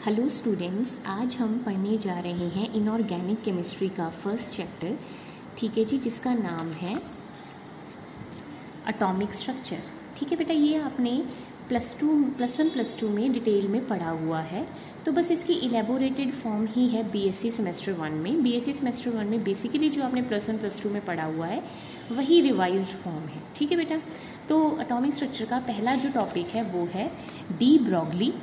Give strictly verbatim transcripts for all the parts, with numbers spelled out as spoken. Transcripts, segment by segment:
Hello students, आज हम पढ़ने जा रहे हैं इनऑर्गेनिक केमिस्ट्री का फर्स्ट चैप्टर। ठीक है जी, जिसका नाम है एटॉमिक स्ट्रक्चर। ठीक है बेटा, ये आपने plus two plus one plus two में डिटेल में पढ़ा हुआ है, तो बस इसकी इलेबोरेटेड फॉर्म ही है बीएससी सेमेस्टर वन में। बीएससी सेमेस्टर वन में बेसिकली जो आपने प्लस वन प्लस टू में पढ़ा हुआ है वही रिवाइज्ड फॉर्म है। ठीक है बेटा, तो एटॉमिक स्ट्रक्चर का पहला जो टॉपिक है वो है de Broglie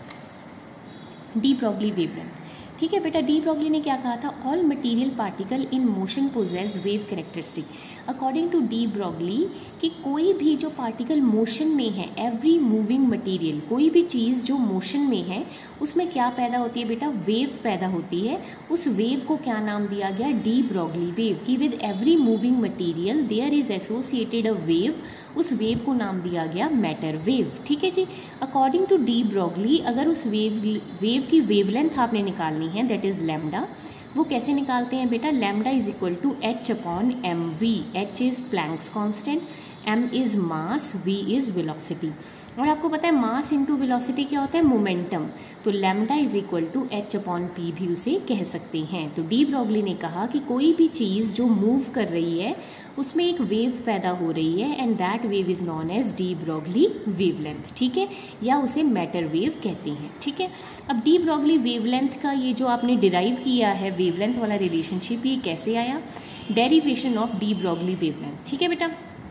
de Broglie wavelength. ठीक है बेटा, डी ब्रॉगली ने क्या कहा था? All material particle in motion possess wave characteristic. According to de Broglie कि कोई भी जो पार्टिकल मोशन में है, एवरी मूविंग मटेरियल, कोई भी चीज़ जो मोशन में है उसमें क्या पैदा होती है बेटा? वेव पैदा होती है। उस वेव को क्या नाम दिया गया? De Broglie wave. कि with every moving material there is associated a wave, उस वेव को नाम दिया गया मैटर वेव। ठीक है जी, अकॉर्डिंग टू डी ब्रॉगली अगर उस वेव वेव की वेवलेंथ आपने निकालनी है, दैट इज लैम्डा, वो कैसे निकालते हैं बेटा? Lambda is equal to H upon M v. H is Planck's constant, m is mass, v is velocity. और आपको पता है मास इंटू वेलोसिटी क्या होता है? मोमेंटम। तो lambda is equal to H upon p भी उसे कह सकते हैं। तो डी ब्रॉगली ने कहा कि कोई भी चीज जो मूव कर रही है उसमें एक वेव पैदा हो रही है, and that wave is known as de Broglie wavelength. ठीक है, या उसे मैटर वेव कहते हैं। ठीक है, अब डी ब्रॉगली वेवलेंथ का ये जो आपने डिराइव किया है वेवलेंथ वाला रिलेशनशिप, ये कैसे आया? Derivation of de Broglie wavelength. ठीक है बेटा,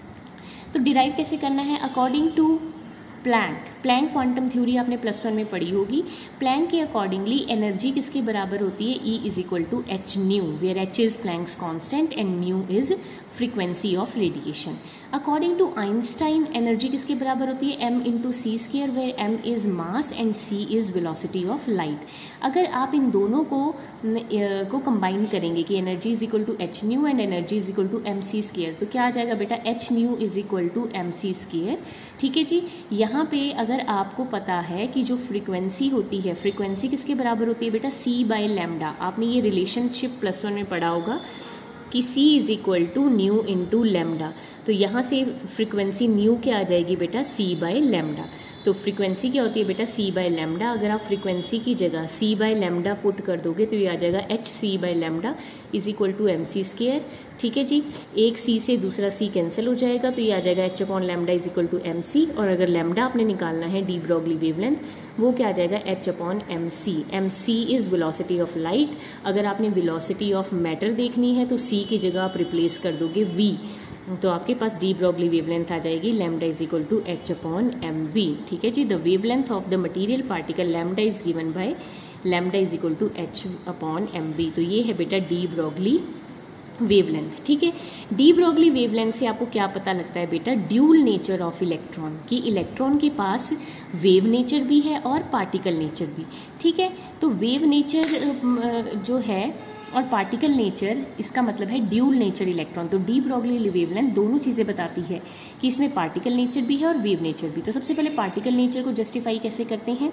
तो डिराइव कैसे करना है? According to Planck Planck quantum theory आपने प्लस वन में पढ़ी होगी। प्लैंक के अकॉर्डिंगली एनर्जी किसके बराबर होती है? E is equal to h nu, where h is Planck's constant and nu is frequency of radiation. According to Einstein energy किसके बराबर होती है? m into c square, where m is mass and c is velocity of light. अगर आप इन दोनों को को कंबाइन करेंगे कि energy is equal to h nu and energy is equal to m c square, तो क्या आ जाएगा बेटा? H nu is equal to m c square. ठीक है जी, यहाँ पे अगर आपको पता है कि जो फ्रीक्वेंसी होती है, फ्रीक्वेंसी किसके बराबर होती है बेटा? c by lambda. आपने ये रिलेशनशिप प्लस वन में पढ़ा होगा कि c is equal to nu into lambda. तो यहाँ से फ्रीक्वेंसी न्यू क्या आ जाएगी बेटा? c by lambda. तो फ्रीक्वेंसी क्या होती है बेटा? c by lambda. अगर आप फ्रीक्वेंसी की जगह c बाय लैम्डा पुट कर दोगे तो ये आ जाएगा h c by lambda is equal to m c square. ठीक है जी, एक c से दूसरा c कैंसिल हो जाएगा, तो ये आ जाएगा h upon lambda is equal to m c. और अगर लैम्डा आपने निकालना है डी ब्रॉगली वेवलेंथ, वो क्या आ जाएगा? H upon m c. M c is velocity of light. अगर आपने वेलोसिटी ऑफ मैटर देखनी है तो c की जगह आप रिप्लेस कर दोगे v, तो आपके पास डी ब्रॉगली वेवलेंथ आ जाएगी lambda is equal to H upon M v. ठीक है जी, the wavelength of the material particle lambda is given by lambda is equal to H upon M we. तो ये है बेटा डी ब्रॉगली वेवलेंथ। ठीक है, डी ब्रॉगली वेवलेंथ से आपको क्या पता लगता है बेटा? ड्यूल नेचर ऑफ इलेक्ट्रॉन, कि इलेक्ट्रॉन के पास वेव नेचर भी है और पार्टिकल नेचर भी। ठीक है, तो वेव नेचर जो है और पार्टिकल नेचर, इसका मतलब है ड्यूल नेचर इलेक्ट्रॉन। तो डी ब्रॉगली वेवलेंथ दोनों चीजें बताती है कि इसमें पार्टिकल नेचर भी है और वेव नेचर भी। तो सबसे पहले पार्टिकल नेचर को जस्टिफाई कैसे करते हैं?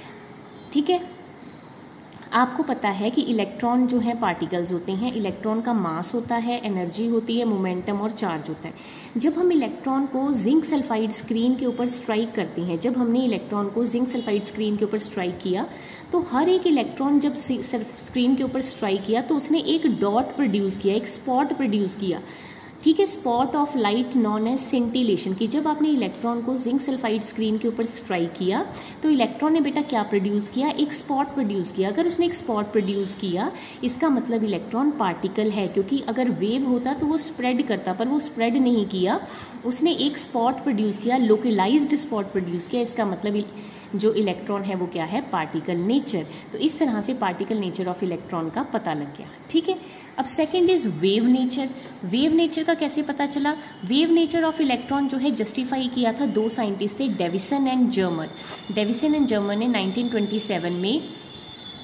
ठीक है, आपको पता है कि इलेक्ट्रॉन जो है पार्टिकल्स होते हैं, इलेक्ट्रॉन का मास होता है, एनर्जी होती है, मोमेंटम और चार्ज होता है। जब हम इलेक्ट्रॉन को जिंक सल्फाइड स्क्रीन के ऊपर स्ट्राइक करते हैं, जब हमने इलेक्ट्रॉन को जिंक सल्फाइड स्क्रीन के ऊपर स्ट्राइक किया, तो हर एक इलेक्ट्रॉन जब स्क्रीन के ऊपर स्ट्राइक किया तो उसने एक डॉट प्रोड्यूस किया, एक स्पॉट प्रोड्यूस किया। ठीक है, spot of light known as scintillation. की जब आपने इलेक्ट्रॉन को जिंक सल्फाइड स्क्रीन के ऊपर स्ट्राइक किया तो इलेक्ट्रॉन ने बेटा क्या प्रोड्यूस किया? एक स्पॉट प्रोड्यूस किया। अगर उसने एक स्पॉट प्रोड्यूस किया, इसका मतलब इलेक्ट्रॉन पार्टिकल है, क्योंकि अगर वेव होता तो वो स्प्रेड करता, पर वो स्प्रेड नहीं किया, उसने एक स्पॉट प्रोड्यूस किया, लोकलाइज्ड स्पॉट प्रोड्यूस किया। इसका मतलब जो इलेक्ट्रॉन है वो क्या है? Particle nature. तो इस तरह से पार्टिकल नेचर ऑफ इलेक्ट्रॉन का पता लग गया। ठीक है, अब second is wave nature. Wave nature का कैसे पता चला? वेव नेचर ऑफ इलेक्ट्रॉन जो है जस्टिफाई किया था दो साइंटिस्ट थे, Davisson and Germer. Davisson and Germer ने नाइनटीन ट्वेंटी सेवन में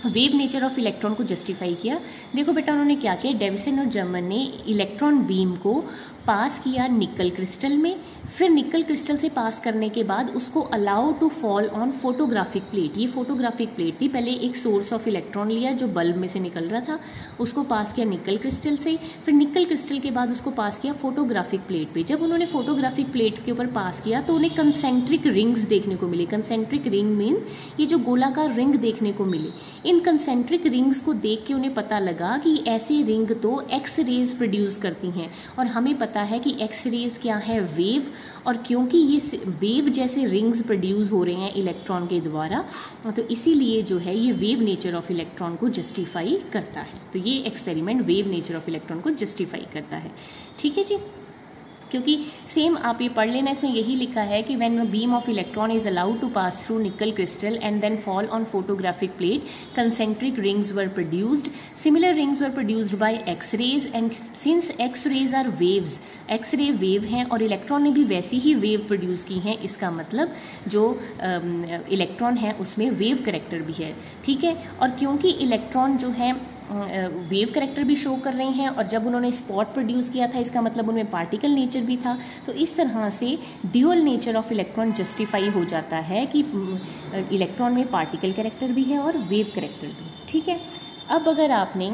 वेव नेचर ऑफ इलेक्ट्रॉन को जस्टिफाई किया। देखो बेटा उन्होंने क्या किया, डेविसन और जर्मन ने इलेक्ट्रॉन बीम को पास किया निकल क्रिस्टल में, फिर निकल क्रिस्टल से पास करने के बाद उसको allow to fall on photographic plate. ये फोटोग्राफिक प्लेट थी, पहले एक सोर्स ऑफ इलेक्ट्रॉन लिया जो बल्ब में से निकल रहा था, उसको पास किया निकल क्रिस्टल से, फिर निकल क्रिस्टल के बाद उसको पास किया फोटोग्राफिक प्लेट पे। जब उन्होंने फोटोग्राफिक प्लेट के ऊपर पास किया तो उन्हें कंसेंट्रिक रिंग्स देखने को मिली। कंसेंट्रिक रिंग मीन ये जो गोलाकार रिंग देखने को मिली। इन कंसेंट्रिक रिंग्स को देख के उन्हें पता लगा कि ऐसी रिंग तो एक्स रेज प्रोड्यूस करती हैं, और हमें पता है कि एक्स रेज क्या है, वेव, और क्योंकि ये वेव जैसे रिंग्स प्रोड्यूस हो रहे हैं इलेक्ट्रॉन के द्वारा, तो इसीलिए जो है ये वेव नेचर ऑफ इलेक्ट्रॉन को जस्टिफाई करता है। तो ये experiment wave nature of electron को जस्टिफाई करता है। ठीक है जी, क्योंकि सेम आप ये पढ़ लेना, इसमें यही लिखा है कि when beam of electron is allowed to pass through nickel crystal and then fall on photographic plate, concentric rings were produced, similar rings were produced by X rays, and since X rays are waves, X ray wave हैं और electron ने भी वैसी ही wave produce की हैं, इसका मतलब जो इलेक्ट्रॉन है उसमें वेव कैरेक्टर भी है। ठीक है, और क्योंकि इलेक्ट्रॉन जो है वेव कैरेक्टर भी शो कर रहे हैं, और जब उन्होंने स्पॉट प्रोड्यूस किया था इसका मतलब उनमें पार्टिकल नेचर भी था, तो इस तरह से dual nature of electron justify हो जाता है कि इलेक्ट्रॉन में पार्टिकल कैरेक्टर भी है और वेव कैरेक्टर भी। ठीक है, अब अगर आपने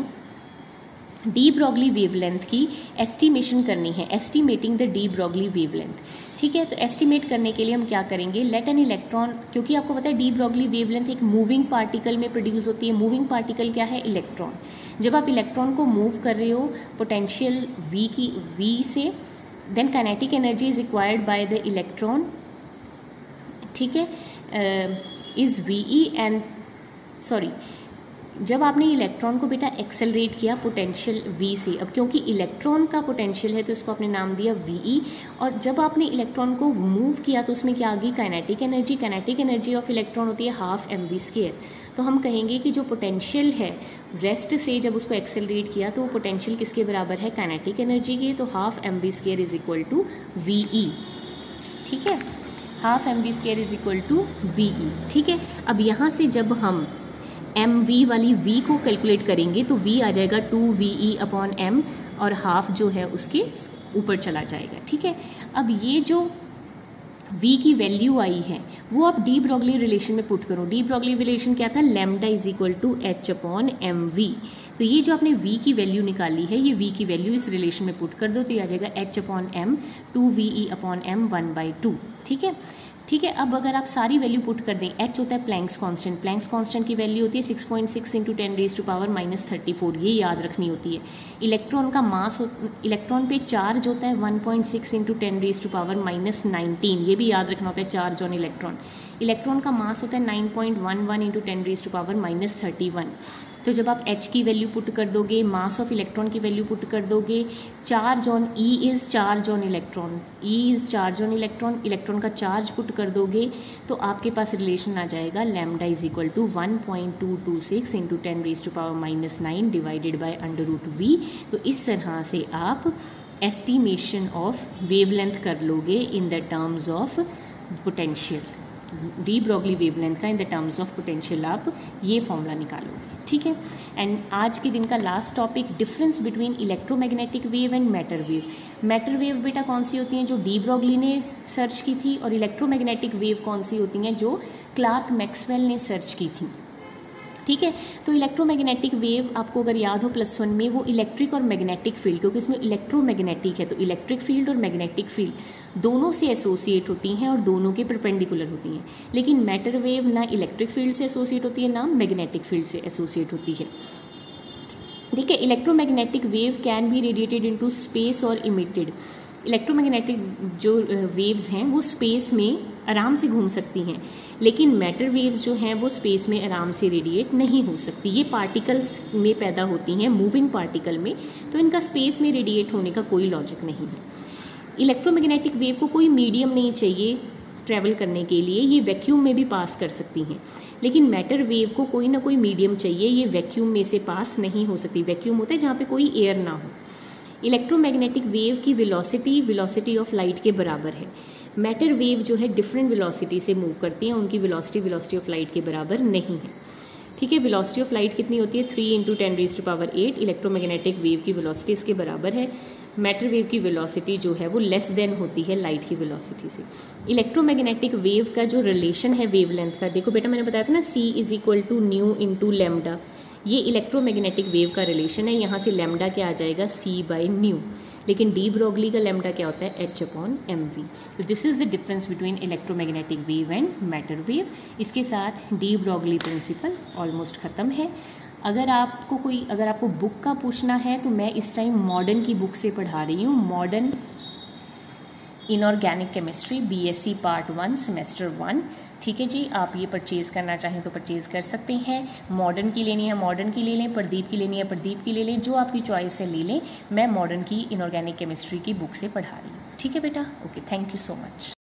डी ब्रॉगली वेवलेंथ की एस्टिमेशन करनी है, estimating the de Broglie wavelength, ठीक है, तो एस्टिमेट करने के लिए हम क्या करेंगे, लेट एन इलेक्ट्रॉन, क्योंकि आपको पता है डी ब्रॉगली वेवलेंथ एक मूविंग पार्टिकल में प्रोड्यूस होती है। मूविंग पार्टिकल क्या है, इलेक्ट्रॉन। जब आप इलेक्ट्रॉन को मूव कर रहे हो पोटेंशियल वी की वी से, then kinetic energy is required by the electron, ठीक है, is V E and sorry जब आपने इलेक्ट्रॉन को बेटा एक्सेलरेट किया पोटेंशियल v से, अब क्योंकि इलेक्ट्रॉन का पोटेंशियल है तो इसको आपने नाम दिया ve, और जब आपने इलेक्ट्रॉन को मूव किया तो उसमें क्या आ गई, kinetic energy. Kinetic energy of electron होती है हाफ एम वी स्केयर। तो हम कहेंगे कि जो पोटेंशियल है रेस्ट से जब उसको एक्सेलरेट किया तो वो पोटेंशियल किसके बराबर है, काइनेटिक एनर्जी की, तो half M V square is equal to V E. ठीक है, half M V square is equal to V E. ठीक है, अब यहाँ से जब हम एम वी वाली v को कैलकुलेट करेंगे तो v आ जाएगा two V E upon M, और हाफ जो है उसके ऊपर चला जाएगा। ठीक है, अब ये जो v की वैल्यू आई है वो आप डी ब्रॉगली रिलेशन में पुट करो। डी ब्रॉगली रिलेशन क्या था, lambda is equal to H upon M we. तो ये जो आपने v की वैल्यू निकाली है, ये v की वैल्यू इस रिलेशन में पुट कर दो तो ये आ जाएगा h upon M two V E upon M one by two. ठीक है, ठीक है, अब अगर आप सारी वैल्यू पुट कर दें, h होता है प्लैंक्स कांस्टेंट, प्लैंक्स कांस्टेंट की वैल्यू होती है six point six into ten raise to power minus thirty four, ये याद रखनी होती है। इलेक्ट्रॉन का मास, इलेक्ट्रॉन पे चार्ज होता है one point six into ten raise to power minus nineteen, ये भी याद रखना होता है, चार्ज ऑन इलेक्ट्रॉन। इलेक्ट्रॉन का मास होता है nine point one one into ten raise to power minus thirty one. तो जब आप h की वैल्यू पुट कर दोगे, मास ऑफ इलेक्ट्रॉन की वैल्यू पुट कर दोगे, charge on E is charge on electron, E is charge on electron, electron का चार्ज पुट कर दोगे तो आपके पास रिलेशन आ जाएगा lambda is equal to one point two two six into ten raise to power minus nine divided by under root V. तो इस तरह से आप एस्टिमेशन ऑफ वेवलेंथ कर लोगे in the terms of potential. De Broglie wavelength का in the terms of potential आप ये फॉर्मूला निकालोगे। ठीक है, एंड आज के दिन का last topic, difference between electromagnetic wave and matter wave. Matter wave बेटा कौन सी होती हैं, जो डी ब्रॉगली ने सर्च की थी, और इलेक्ट्रोमैग्नेटिक वेव कौन सी होती हैं, जो क्लार्क मैक्सवेल ने सर्च की थी। ठीक है, तो इलेक्ट्रोमैग्नेटिक वेव आपको अगर याद हो प्लस वन में, वो इलेक्ट्रिक और मैग्नेटिक फील्ड, क्योंकि इसमें इलेक्ट्रोमैग्नेटिक है तो इलेक्ट्रिक फील्ड और मैग्नेटिक फील्ड दोनों से एसोसिएट होती हैं और दोनों के परपेंडिकुलर होती हैं। लेकिन मैटर वेव ना इलेक्ट्रिक फील्ड से एसोसिएट होती है ना मैग्नेटिक फील्ड से एसोसिएट होती है। ठीक है, electromagnetic wave can be radiated into space और इमिटेड। इलेक्ट्रोमैग्नेटिक जो वेव्स हैं वो स्पेस में आराम से घूम सकती हैं, लेकिन मैटर वेव्स जो हैं वो स्पेस में आराम से रेडिएट नहीं हो सकती। ये पार्टिकल्स में पैदा होती हैं, मूविंग पार्टिकल में, तो इनका स्पेस में रेडिएट होने का कोई लॉजिक नहीं है। इलेक्ट्रोमैग्नेटिक वेव को कोई मीडियम नहीं चाहिए ट्रैवल करने के लिए, ये वैक्यूम में भी पास कर सकती हैं, लेकिन मैटर वेव को कोई ना कोई मीडियम चाहिए, ये वैक्यूम में से पास नहीं हो सकती। वैक्यूम होता है जहाँ पे कोई एयर ना हो। इलेक्ट्रोमैग्नेटिक वेव की वेलोसिटी वेलोसिटी ऑफ लाइट के बराबर है। मैटर वेव जो है डिफरेंट वेलोसिटी से मूव करती हैं, उनकी वेलोसिटी वेलोसिटी ऑफ लाइट के बराबर नहीं है। ठीक है। वेलोसिटी ऑफ लाइट कितनी होती है, three into ten raise to power eight. Electromagnetic wave की वेलोसिटी इसके बराबर है। मैटर वेव की वेलोसिटी जो है वो लेस देन होती है लाइट की वेलोसिटी से। इलेक्ट्रोमैग्नेटिक वेव का जो रिलेशन है वेवलेंथ का, देखो बेटा मैंने बताया था ना, C is equal to nu into lambda, ये इलेक्ट्रोमैग्नेटिक वेव का रिलेशन है। यहाँ से लेमडा क्या आ जाएगा, सी बाई न्यू। लेकिन डी ब्रॉगली का लेमडा क्या होता है, एच अपॉन एम वी। तो this is the difference between electromagnetic wave and matter wave. इसके साथ डी ब्रॉगली प्रिंसिपल ऑलमोस्ट खत्म है। अगर आपको कोई अगर आपको बुक का पूछना है तो मैं इस टाइम मॉडर्न की बुक से पढ़ा रही हूँ, modern inorganic chemistry BSc part one semester one. ठीक है जी, आप ये परचेज़ करना चाहें तो परचेज़ कर सकते हैं। मॉडर्न की लेनी है मॉडर्न की ले लें, प्रदीप की लेनी है प्रदीप की ले लें, जो आपकी चॉइस है ले लें। मैं मॉडर्न की इनऑर्गेनिक केमिस्ट्री की बुक से पढ़ा रही हूँ। ठीक है बेटा, okay, thank you so much.